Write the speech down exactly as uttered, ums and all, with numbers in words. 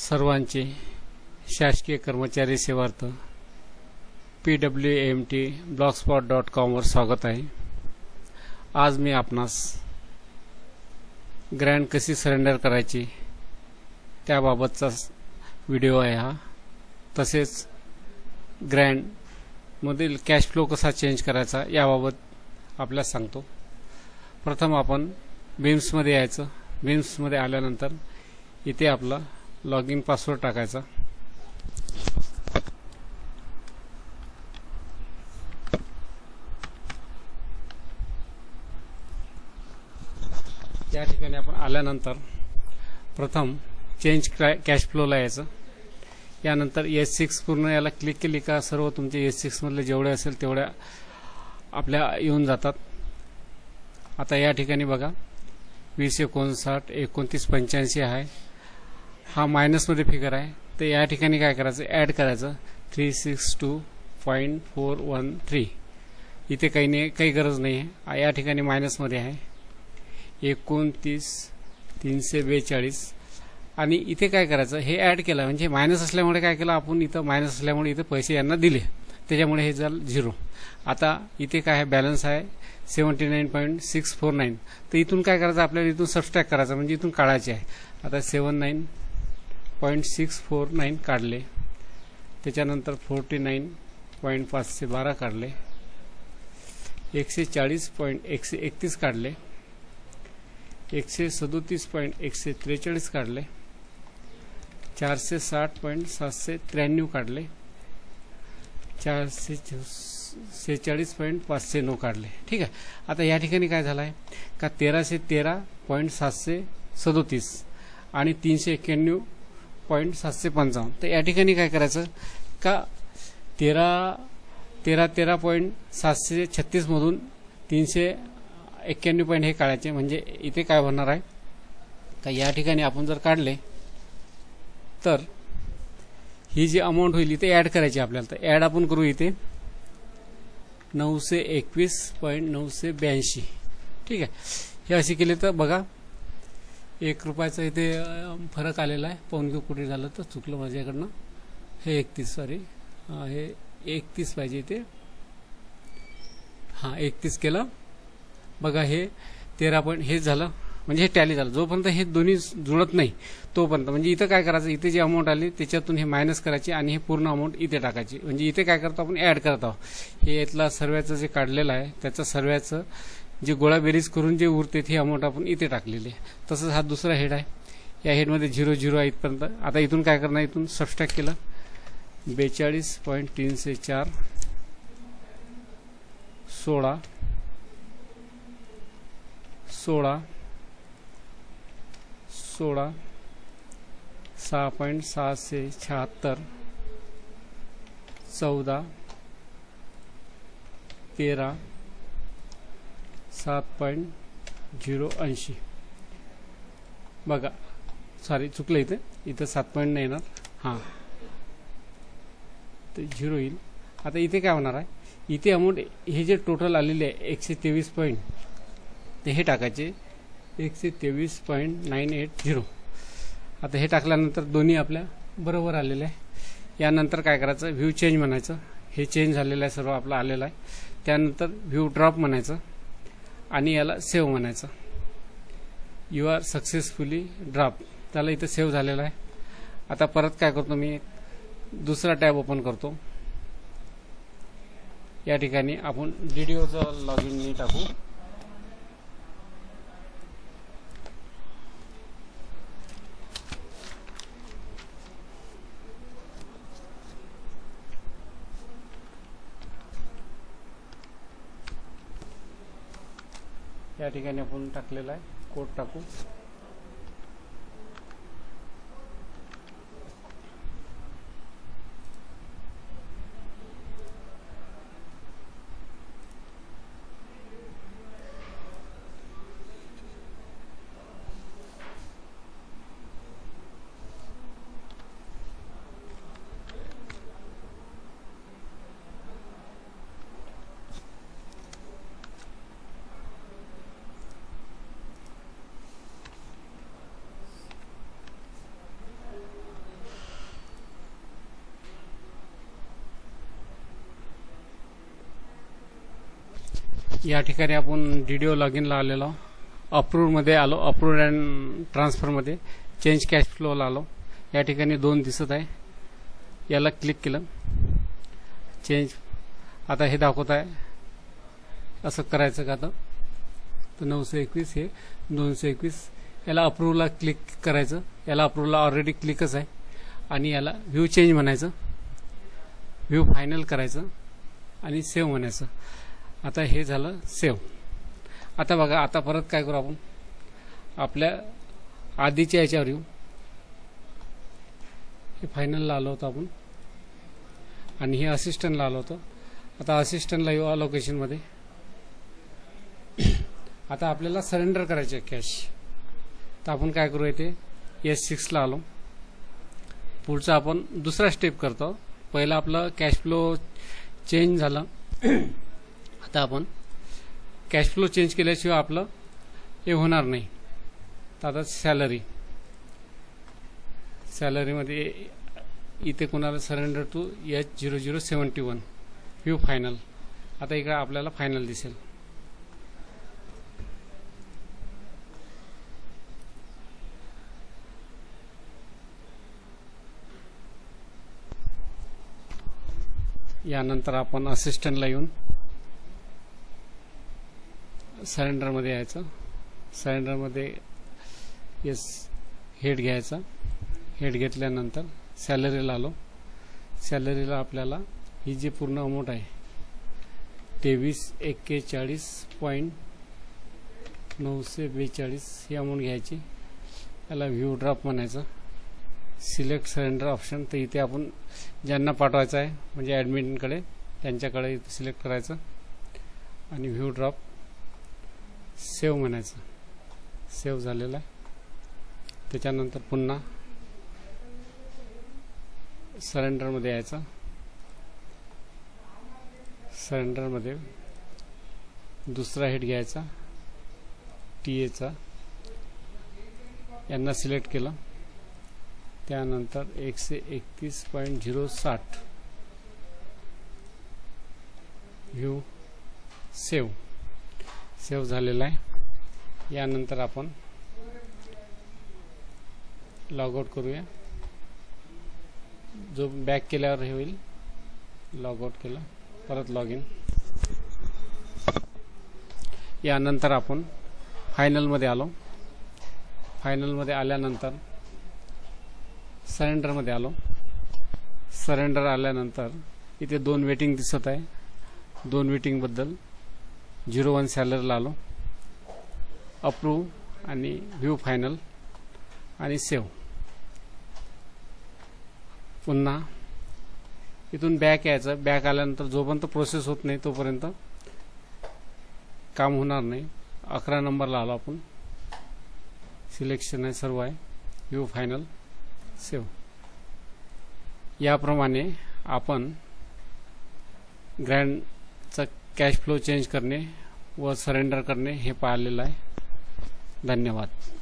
सर्वांचे शासकीय कर्मचारी सेवार्थ P W M T blogspot dot कॉमवर स्वागत आहे। आज मी आपणास ग्रँड कशी सरेंडर करायची त्याबाबतचा व्हिडिओ आहे हा। तसेच ग्रँड मधील कॅश फ्लो कसा चेंज करायचा याबाबत आपल्याला सांगतो। प्रथम आपण बीम्स मध्ये यायचं। बीम्स मध्ये आल्यानंतर इथे आपला लॉगिन पासवर्ड टाकायचा। या ठिकाणी आपण आल्यानंतर प्रथम चेंज कॅश फ्लोला यायचं। यानंतर एस सिक्स पूर्ण याला क्लिक केली का सर्व तुमचे एस सिक्स मधले जेवढे असेल तेवढ्या आपल्या येऊन जातात। आता या ठिकाणी बघा वीस एकोणसाठ एकोणतीस पंच्याऐंशी आहे, हा मायनस मध्ये फिगर आहे। तर या ठिकाणी काय करायचं, ॲड करायचं three six two point four one three. इथे काही नाही, काही गरज नाही आहे। या ठिकाणी मायनस मध्ये आहे एकोणतीस तीनशे बेचाळीस आणि इथे काय करायचं, हे ॲड केलं म्हणजे मायनस असल्यामुळे काय केलं आपण, इथं मायनस असल्यामुळे इथे पैसे यांना दिले, त्याच्यामुळे हे झालं झिरो। आता इथे काय आहे, बॅलन्स आहे seventy nine point six four nine. तर इथून काय करायचं, आपल्याला इथून सबस्ट्रॅक्ट करायचं म्हणजे इथून काढायचे आहे। आता seven nine point six four nine काढले, त्याच्यानंतर फोर्टी नाईन पॉईंट पाचशे बारा काढले, एकशे चाळीस पॉईंट एकशे एकतीस काढले, एकशे सदोतीस पॉईंट एकशे त्रेचाळीस काढले, चारशे साठ पॉईंट सातशे त्र्याण्णव काढले, चारशे सेहेचाळीस पॉईंट पाचशे नऊ काढले। ठीक आहे। आता या ठिकाणी काय झालं आहे का तेराशे तेरा पॉईंट सातशे सदोतीस आणि तीनशे एक्क्याण्णव पॉईंट सातशे पंचावन्न। तर या ठिकाणी काय करायचं का तेरा तेरा तेरा पॉईंट सातशे छत्तीस मधून तीनशे एक्क्याण्णव पॉईंट हे काढायचे। म्हणजे इथे काय होणार आहे का या ठिकाणी आपण जर काढले तर ही जी अमाऊंट होईल इथे ॲड करायची आपल्याला। तर ॲड आपण करू इथे नऊशे एकवीस पॉईंट नऊशे ब्याऐंशी। ठीक आहे। हे असे केले तर बघा एक रुपयाचा इथे फरक आलेला आहे। पाहून घेऊ कुठे झालं तर चुकलं माझ्याकडनं, हे एकतीस सॉरी हे एकतीस पाहिजे इथे, हां एकतीस केलं बघा, हे तेरा पॉईंट हे झालं म्हणजे हे टॅली झालं। जोपर्यंत हे दोन्ही जुळत नाही तोपर्यंत म्हणजे इथं काय करायचं, इथे जी अमाऊंट आली त्याच्यातून हे मायनस करायची आणि हे पूर्ण अमाऊंट इथे टाकायची। म्हणजे इथे काय करतो आपण, ॲड करत आहोत। हे इथला सर्व्याचं जे काढलेलं आहे त्याचं सर्व्याचं जे गोळा बेरीज करून जे उरते ती अमाऊंट आपण इथे टाकलेली आहे। तसंच हा दुसरा हेड आहे, या हेडमध्ये झिरो झिरो आहे इथपर्यंत। आता इथून काय करणार, इथून सबस्ट्रॅक्ट केलं बेचाळीस पॉईंट तीनशे चार सोळा सोळा सोळा सहा पॉईंट सहाशे शहात्तर चौदा तेरा सात पॉईंट झिरो ऐंशी। बघा सॉरी चुकलं, इथे इथं सात पॉईंट नाही येणार, हां ते झिरो येईल। आता इथे काय होणार आहे, इथे अमाऊंट हे जे टोटल आलेले आहे एकशे तेवीस पॉईंट ते हे टाकायचे एकशे तेवीस पॉईंट नाईन एट झिरो। आता हे टाकल्यानंतर दोन्ही आपल्या बरोबर आलेले आहे। यानंतर काय करायचं, व्ह्यू चेंज म्हणायचं, हे चेंज झालेलं आहे सर्व आपलं आलेलं आहे। त्यानंतर व्ह्यू ड्रॉप म्हणायचं आणि याला सेव्ह म्हणायचं, यू आर सक्सेसफुली ड्रॉप, त्याला इथं सेव्ह झालेलं आहे। आता परत काय करतो मी, दुसरा टॅब ओपन करतो। या ठिकाणी आपण डीडीओचं लॉग इन टाकू। या ठिकाणी आपण टाकलेला आहे, कोड टाकू। या ठिकाणी आपण डी डी ओ लॉग इनला आलेलो, अप्रूव्हमध्ये आलो, अप्रूव्ह अँड ट्रान्सफरमध्ये चेंज कॅश फ्लोला आलो. या ठिकाणी दोन दिसत आहे, याला क्लिक केलं, चेंज. आता हे दाखवत आहे असं करायचं का? तर नऊशे एकवीस हे दोनशे एकवीस, याला अप्रूव्हला क्लिक करायचं. याला अप्रूव्हला ऑलरेडी क्लिकच आहे आणि याला व्ह्यू चेंज म्हणायचं, व्ह्यू फायनल करायचं आणि सेव्ह म्हणायचं. आता हे झालं सेव्ह. आता बघा, आता परत काय करू आपण, आपल्या आधीच्या याच्यावर येऊ. हे फायनलला आलो होतो आपण आणि हे असिस्टंटला आलो होतो. आता असिस्टंटला येऊ अलोकेशनमध्ये. आता आपल्याला सरेंडर करायचे कॅश. तर आपण काय करू, येते एस सिक्सला आलो. पुढचा आपण दुसरा स्टेप करतो. पहिला आपलं कॅश फ्लो चेंज झालं. आता आपण कॅश फ्लो चेंज केल्याशिवाय आपलं हे होणार नाही. तर आता सॅलरी, सॅलरीमध्ये इथे कोणाला surrender to H zero zero seventy one, view final. आता इकडे आपल्याला फायनल दिसेल. यानंतर आपण असिस्टंटला येऊन सरेंडरमध्ये यायचं. सरेंडरमध्ये येस हेड घ्यायचा. हेड घेतल्यानंतर सॅलरीला आलो. सॅलरीला आपल्याला ही जी पूर्ण अमाऊंट आहे तेवीस एक्केचाळीस पॉईंट नऊशे बेचाळीस ही अमाऊंट घ्यायची. याला व्ह्यू ड्रॉप म्हणायचं. सिलेक्ट सरेंडर ऑप्शन, तर इथे आपण ज्यांना पाठवायचं आहे म्हणजे ॲडमिनकडे त्यांच्याकडे सिलेक्ट करायचं आणि व्ह्यू ड्रॉप सेव्ह म्हणायचं. सेव्ह झालेलं आहे. त्याच्यानंतर पुन्हा सरेंडरमध्ये यायचं. सरेंडरमध्ये दुसरा हेड घ्यायचा टी एचा. यांना सिलेक्ट केलं. त्यानंतर एकशे एकतीस पॉईंट झिरो साठ व्ह्यू सेव्ह. सेव्ह झालेला आहे. यानंतर आपण लॉग आउट करूया. जो बॅक केल्यावर हे होईल. लॉग आउट केलं, परत लॉग इन. यानंतर आपण फायनलमध्ये आलो. फायनलमध्ये आल्यानंतर सरेंडरमध्ये आलो. सरेंडर आल्यानंतर इथे दोन वेटिंग दिसत आहे. दोन वेटिंगबद्दल झिरो वन सॅलरीला आलो. अप्रूव्ह आणि व्ह्यू फायनल आणि सेव्ह. पुन्हा इथून बॅक यायचं. बॅक आल्यानंतर जोपर्यंत प्रोसेस होत नाही तोपर्यंत काम होणार नाही. अकरा नंबरला आलो आपण. सिलेक्शन आहे, सर्व आहे. View final save. याप्रमाणे आपण ग्रँडचा कॅश फ्लो चेंज करणे व सरेंडर करणे हे पाहिलेलं आहे. धन्यवाद.